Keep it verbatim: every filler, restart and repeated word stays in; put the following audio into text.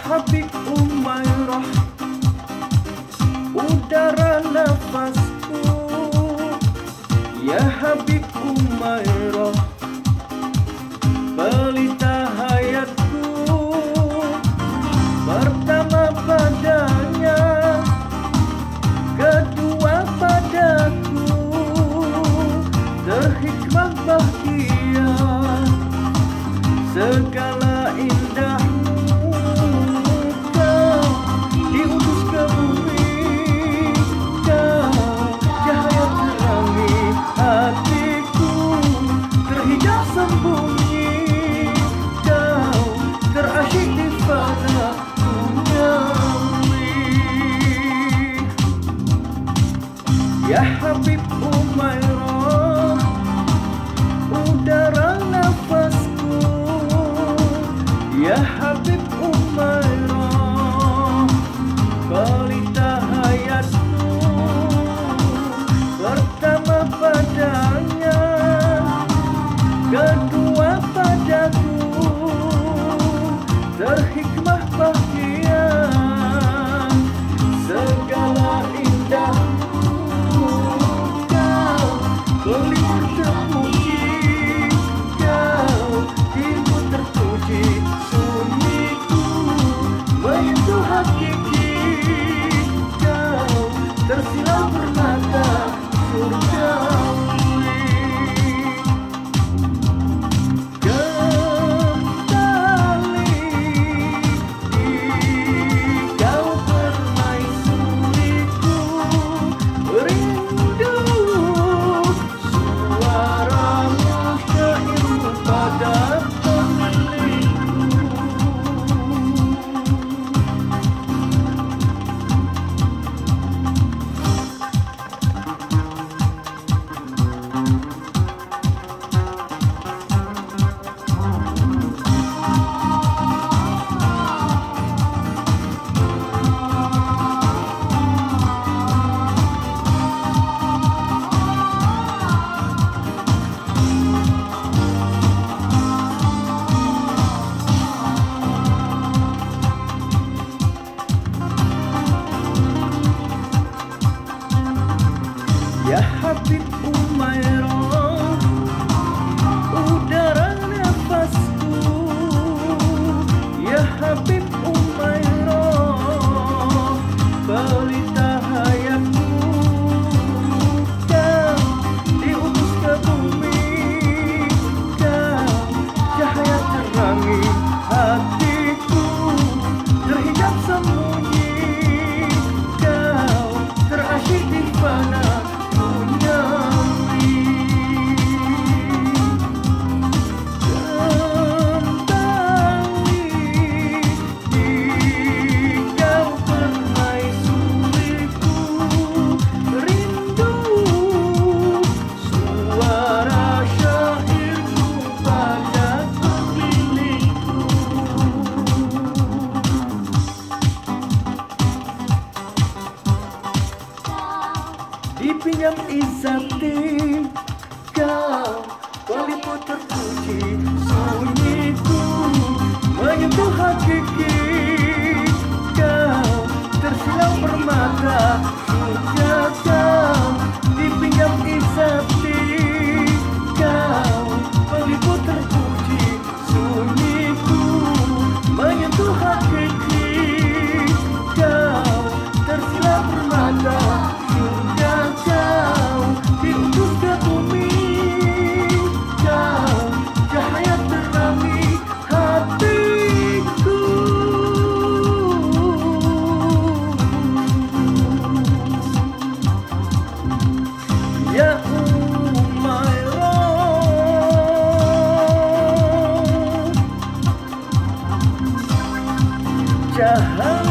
Habib Umairah, udara nafasku. Ya Habib Umairah, pelita hayatku. Pertama padanya, kedua padaku. Terhikmah bahagia, segala indahmu. Kau diutus ke bumi, kau cahaya terangi hatiku. Terhijab sembunyi, kau terasyik di fana duniawi. Ya Habib Umairah, udara nafasku. Ya Habib Umairah, pelita hayatku. Pertama padanya, kedua padaku. Terhikmah bahagia, segala indahmu. Kau pelipur terpuji, kau timur terpuji. Sunyiku menyentuh hakiki, kau tersilau permata surgawi. Ya Habib Umairah, udara nafasku. Ya Habib Umairah, pelita hayatku. Kau diutus ke bumi, kau cahaya terangi hatiku. Terhijab sembunyi, kau terasyik di fana duniawi. Kembali di kau permaisuriku. Rindu suara syairku pada milikku. Dipinjam izzati, kau pelipur terpuji. Sunyiku menyentuh hakiki, kau tersilau permata surga. Kau dipinjam izzati, kau pelipur terpuji. Sunyiku menyentuh hakiki, kau tersilau permata surga. Kau diutus ke bumi, kau cahaya terangi hatiku. Ya Umairah, cahaya